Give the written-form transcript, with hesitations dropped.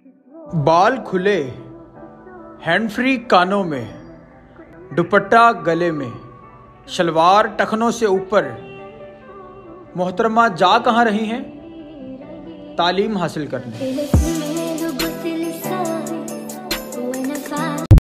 बाल खुले, hand free कानों में, दुपट्टा गले में, शलवार टखनों से ऊपर। मोहतरमा जा कहाँ रही हैं? तालीम हासिल करने।